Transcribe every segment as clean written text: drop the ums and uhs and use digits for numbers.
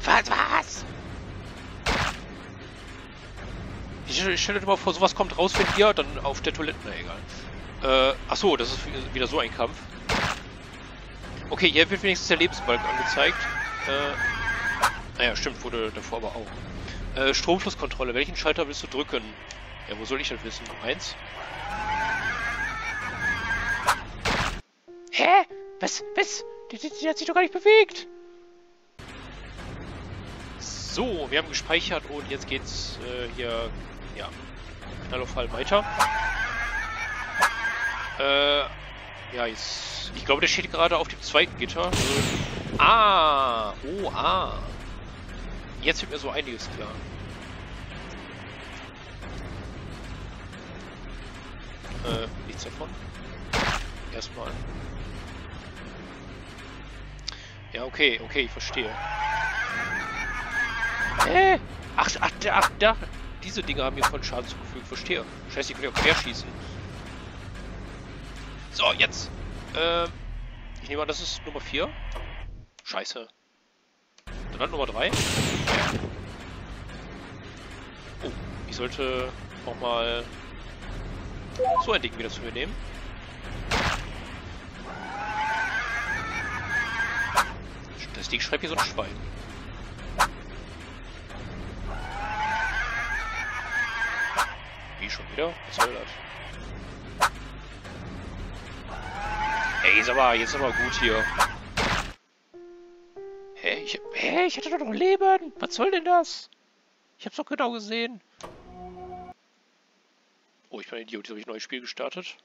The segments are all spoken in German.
Was? Ich stelle dir mal vor, sowas kommt raus, wenn ihr dann auf der Toilette... Na egal. Achso, das ist wieder so ein Kampf. Okay, hier wird wenigstens der Lebensbalken angezeigt. Naja, stimmt, wurde davor aber auch. Stromflusskontrolle. Welchen Schalter willst du drücken? Ja, wo soll ich das wissen? 1? Hä? Was? Die hat sich doch gar nicht bewegt. So, wir haben gespeichert und jetzt geht's hier, ja, Knall auf Fall weiter. Ja, jetzt, ich glaube, der steht gerade auf dem zweiten Gitter. Also, jetzt wird mir so einiges klar. Nichts davon. Erstmal. Ja, okay, ich verstehe. Ach, da. Diese Dinger haben mir voll Schaden zugefügt. Verstehe. Scheiße, ich kann ja auch querschießen. So, jetzt. Ich nehme an, das ist Nummer 4. Scheiße. Dann hat Nummer 3. Oh, ich sollte auch mal so ein Ding wieder zu mir nehmen. Das Ding schreibt hier so ein Schwein. Wie schon wieder? Was soll das? Ey, jetzt aber gut hier. Hä, ich hatte doch noch Leben. Was soll denn das? Ich hab's doch genau gesehen. Oh, ich bin ein Idiot. Jetzt habe ich ein neues Spiel gestartet.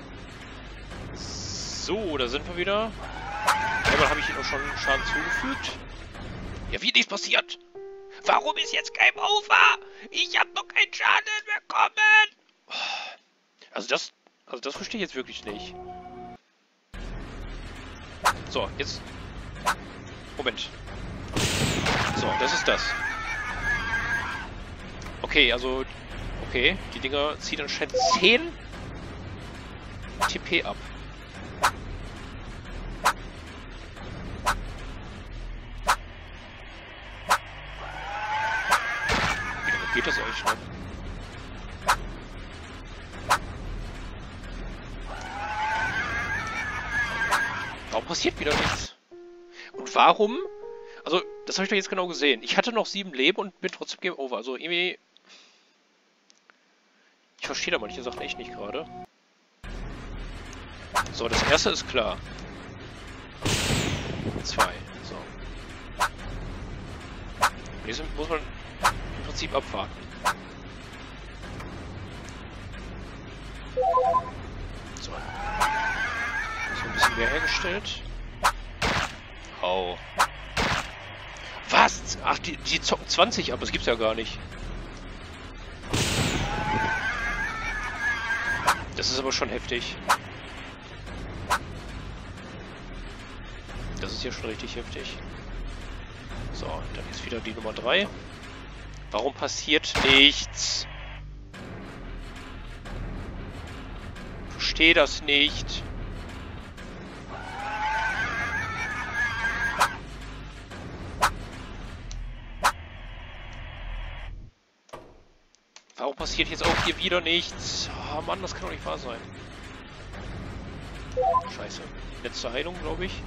So, da sind wir wieder. Einmal habe ich ihm auch schon Schaden zugefügt. Ja, wie nichts passiert. Warum ist jetzt Game Over? Ich habe noch keinen Schaden bekommen. Also das verstehe ich jetzt wirklich nicht. So, jetzt... Moment. So, das ist das. Okay, also... Okay, die Dinger ziehen anscheinend 10 TP ab. Wie lange geht das eigentlich noch? Warum passiert wieder nichts? Und warum? Also, das habe ich doch jetzt genau gesehen. Ich hatte noch 7 Leben und bin trotzdem Game Over. Also irgendwie... Ich verstehe da manche Sachen echt nicht gerade. So, das erste ist klar. 2. So. Und jetzt muss man im Prinzip abwarten. So. So ein bisschen mehr hergestellt. Oh. Was? Ach, die zocken 20 ab. Das gibt's ja gar nicht. Das ist aber schon heftig. Das ist hier schon richtig heftig. So, dann ist wieder die Nummer 3. Warum passiert nichts? Verstehe das nicht. Warum passiert jetzt auch hier wieder nichts? Oh Mann, das kann doch nicht wahr sein. Scheiße. Letzte Heilung, glaube ich.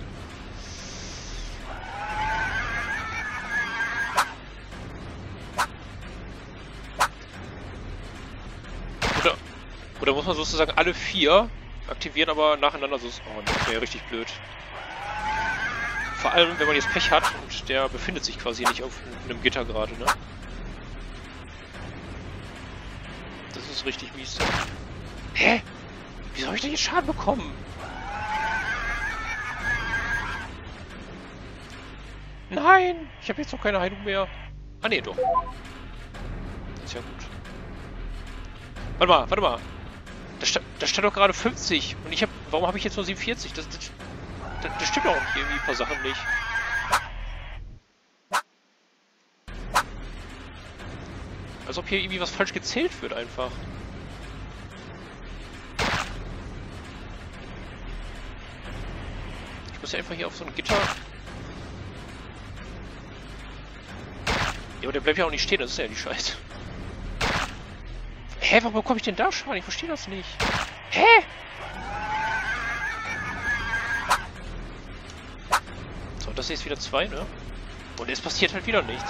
Oder muss man sozusagen alle 4 aktivieren, aber nacheinander so... Oh, das wäre ja richtig blöd. Vor allem, wenn man jetzt Pech hat und der befindet sich quasi nicht auf einem Gitter gerade, ne? Das ist richtig mies. Hä? Wieso habe ich denn jetzt Schaden bekommen? Nein! Ich habe jetzt noch keine Heilung mehr. Ah ne, doch. Das ist ja gut. Warte mal. Da stand doch gerade 50 und ich habe... Warum habe ich jetzt nur 47? Das stimmt doch irgendwie ein paar Sachen nicht. Als ob hier irgendwie was falsch gezählt wird einfach. Ich muss ja einfach hier auf so ein Gitter... aber der bleibt ja auch nicht stehen, das ist ja die Scheiße. Hä, warum bekomme ich denn da Schaden? Ich verstehe das nicht. Hä? So, das hier ist wieder 2, ne? Und es passiert halt wieder nichts.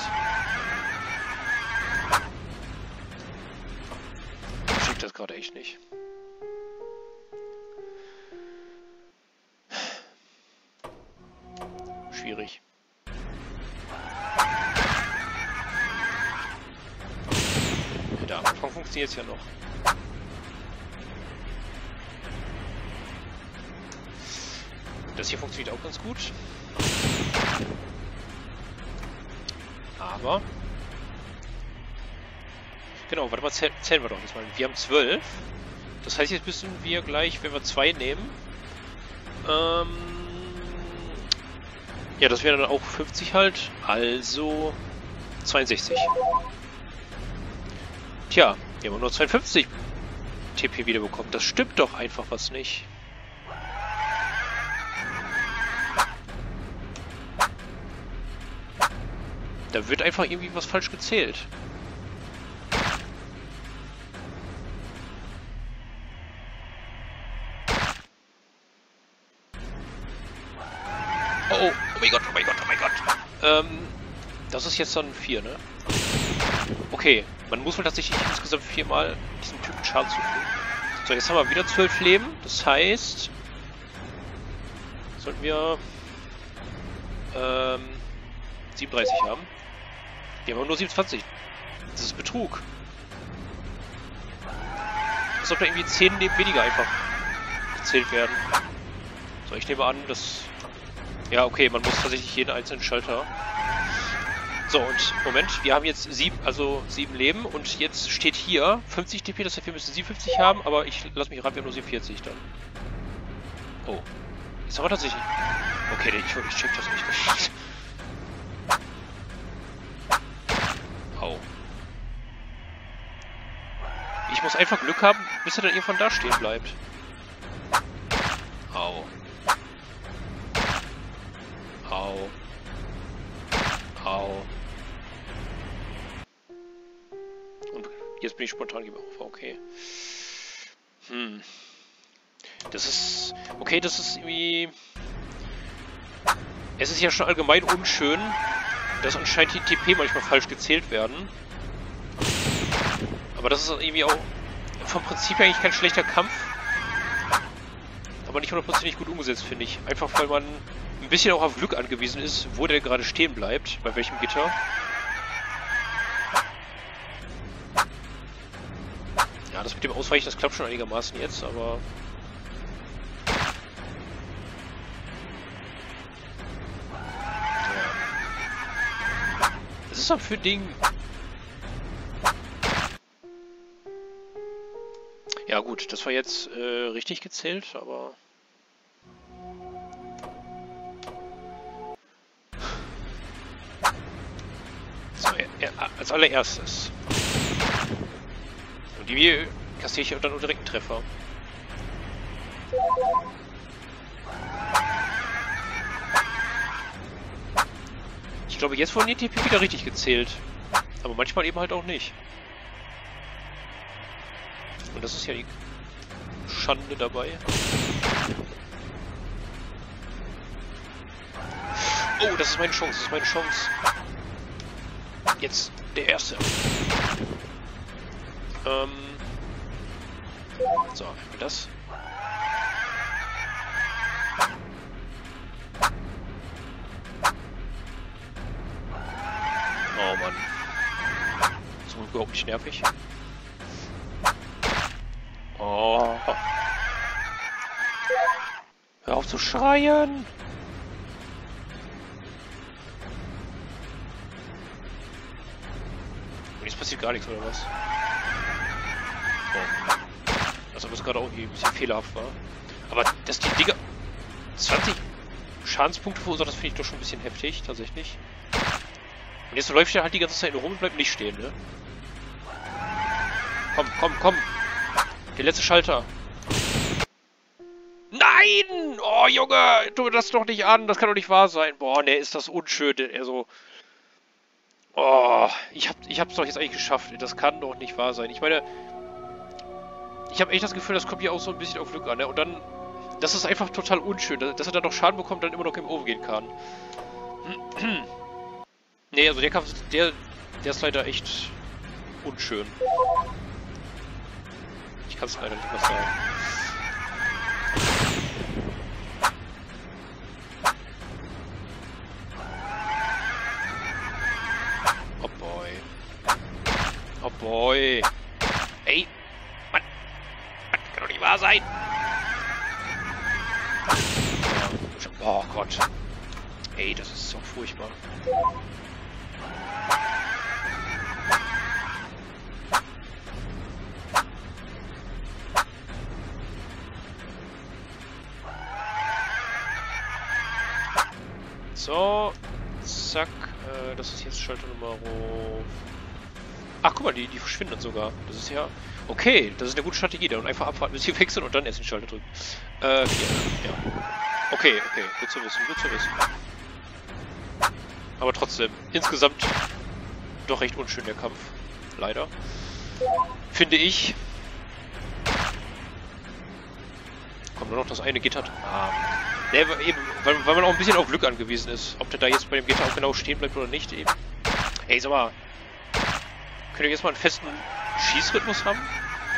Ich check das gerade echt nicht. Schwierig. Der Anfang funktioniert es ja noch. Das hier funktioniert auch ganz gut. Aber... Genau, warte mal, zählen wir doch jetzt mal. Wir haben 12. Das heißt, jetzt müssen wir gleich, wenn wir 2 nehmen... ja, das wäre dann auch 50 halt. Also... 62. Tja, wir haben nur 52 TP wiederbekommen. Das stimmt doch einfach was nicht. Da wird einfach irgendwie was falsch gezählt. Oh, oh, oh mein Gott, oh mein Gott, oh mein Gott. Das ist jetzt dann 4, ne? Okay, man muss wohl tatsächlich insgesamt 4 Mal diesem Typen Schaden zufügen. So, jetzt haben wir wieder 12 Leben. Das heißt, sollten wir 37 haben. Wir haben nur 27. Das ist Betrug. Das sollte irgendwie 10 Leben weniger einfach gezählt werden. So, ich nehme an, dass... Ja, okay, man muss tatsächlich jeden einzelnen Schalter... So, und Moment, wir haben jetzt 7 Leben und jetzt steht hier 50 TP, das heißt, wir müssen 57 haben, aber ich lasse mich raten, wir haben nur 47 dann. Oh. Ist aber tatsächlich... Okay, ich check das nicht. Au. Ich muss einfach Glück haben, bis er dann irgendwann da stehen bleibt. Au. Au. Au. Und jetzt bin ich spontan auf. Okay. Das ist... Okay, das ist irgendwie... Es ist ja schon allgemein unschön, dass anscheinend die TP manchmal falsch gezählt werden. Aber das ist irgendwie auch vom Prinzip her eigentlich kein schlechter Kampf. Aber nicht 100% gut umgesetzt, finde ich. Einfach weil man ein bisschen auch auf Glück angewiesen ist, wo der gerade stehen bleibt, bei welchem Gitter. Ja, das mit dem Ausweichen, das klappt schon einigermaßen jetzt, aber... Ja. Was ist das für ein Ding? Ja gut, das war jetzt richtig gezählt, aber... So, als allererstes. Und die kassiere ich dann nur direkt einen Treffer. Ich glaube, jetzt wurden die TP wieder richtig gezählt. Aber manchmal eben halt auch nicht. Und das ist ja die Schande dabei. Oh, das ist meine Chance, das ist meine Chance. Jetzt der erste. So, einmal das. Oh Mann. So überhaupt nicht nervig. Oh. Hör auf zu schreien! Und jetzt passiert gar nichts, oder was? Oh. Also was gerade auch irgendwie ein bisschen fehlerhaft war. Aber dass die Dinger 20 Schadenspunkte verursacht, das finde ich doch schon ein bisschen heftig, tatsächlich. Und jetzt läuft er halt die ganze Zeit nur rum und bleibt nicht stehen, ne? Komm, komm, komm! Der letzte Schalter. Nein! Oh, Junge! Tu das doch nicht an! Das kann doch nicht wahr sein! Boah, ne, ist das unschön, er so... Oh, ich hab's doch jetzt eigentlich geschafft. Das kann doch nicht wahr sein. Ich meine, ich habe echt das Gefühl, das kommt hier auch so ein bisschen auf Glück an, ne? Und dann, das ist einfach total unschön, dass er dann noch Schaden bekommt und dann immer noch im Over gehen kann. Nee, also der Kampf, der ist leider echt unschön. Ich kann es leider nicht mehr sagen. Oh boy. Oh boy. Ey. Mann. Das kann doch nicht wahr sein. Oh Gott. Ey, das ist so furchtbar. So, zack, das ist jetzt Schalter Nummer... Ach, guck mal, die verschwinden sogar. Das ist ja... Okay, das ist eine gute Strategie, dann einfach abwarten, bis sie wechseln und dann erst den Schalter drücken. Hier, ja. Okay, gut zu wissen, gut zu wissen. Aber trotzdem, insgesamt doch recht unschön der Kampf. Leider. Finde ich. Kommt nur noch das eine Gitter. Ah. Ja, eben, weil man auch ein bisschen auf Glück angewiesen ist. Ob der da jetzt bei dem Gitter auch genau stehen bleibt oder nicht eben. Ey, sag mal. Könnt ihr jetzt mal einen festen Schießrhythmus haben?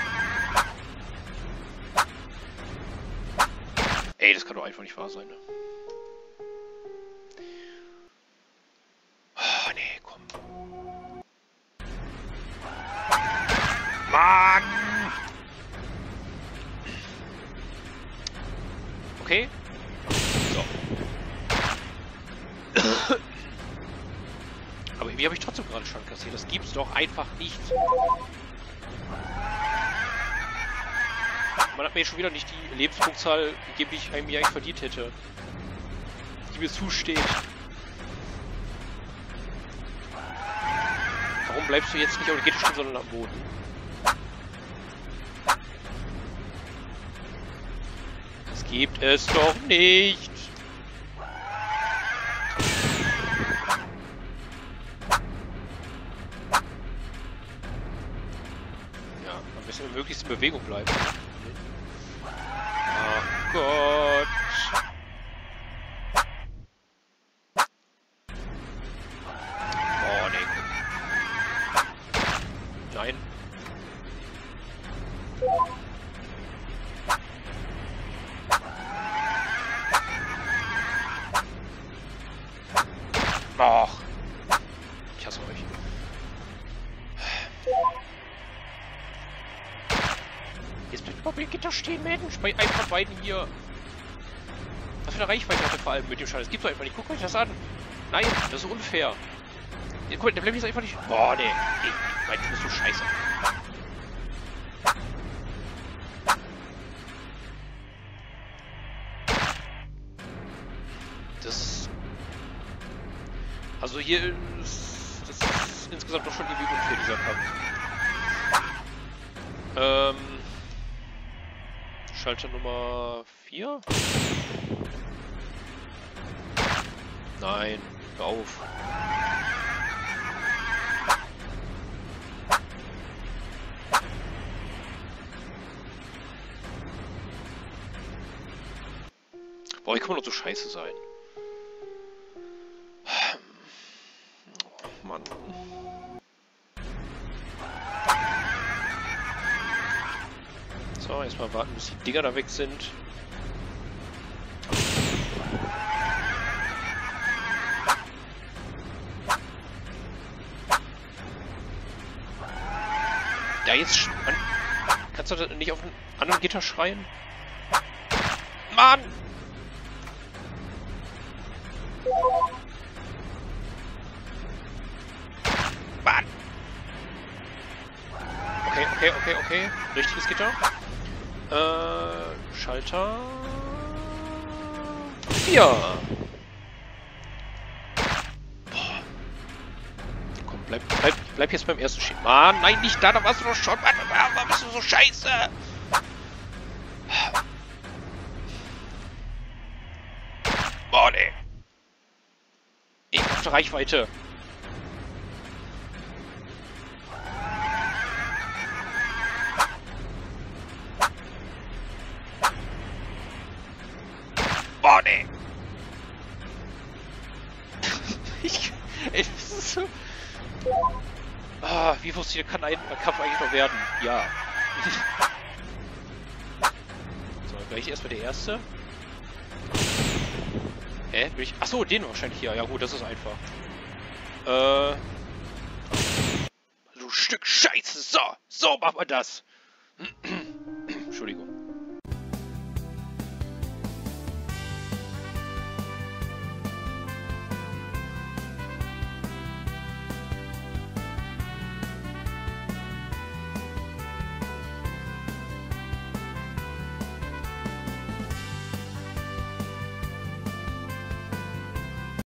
Ey, das kann doch einfach nicht wahr sein, ne? Oh, nee, komm. Mann! Okay. So. Aber irgendwie habe ich trotzdem gerade schon kassiert. Das gibt's doch einfach nicht. Man hat mir schon wieder nicht die Lebenspunktzahl gegeben, die ich einem eigentlich verdient hätte. Die mir zusteht. Warum bleibst du jetzt nicht auf der Gitter stehen, sondern am Boden? Das gibt es doch nicht. Ja, am besten möglichst in Bewegung bleiben. Ach Gott. Oh, nee. Nein. Ach. Ich hasse euch. Jetzt bleibt mal bei Gitter stehen, Mensch. Bei einem von beiden hier. Was für eine Reichweite hat er vor allem mit dem Schall? Das gibt's doch einfach nicht. Guckt euch das an. Nein, das ist unfair. Guck mal, der bleibt jetzt einfach nicht... Boah, nee. Nein, du bist so scheiße. Das... Also hier ist... Das ist insgesamt doch schon irgendwie unfair, dieser Kampf. Schalter Nummer 4? Nein, hör auf. Boah, wie kann man doch so scheiße sein? Oh, Mann. So, erstmal warten, bis die Dinger da weg sind. Ja, jetzt... Mann, kannst du nicht auf einen anderen Gitter schreien? Mann! Mann! Okay. Richtiges Gitter. Schalter... 4! Boah. Komm, bleib jetzt beim ersten Schienen. Mann, nein, nicht da warst du doch schon. Mann, warum bist du so scheiße? Boah, nee. Ekelhafte Reichweite. Ey, das ist so... Ah, wie frustriert kann ein Kampf eigentlich noch werden? Ja. So, gleich erstmal der erste. Hä? Will ich... Achso, den wahrscheinlich hier. Ja gut, das ist einfach. Du Stück Scheiße! So! So machen wir das!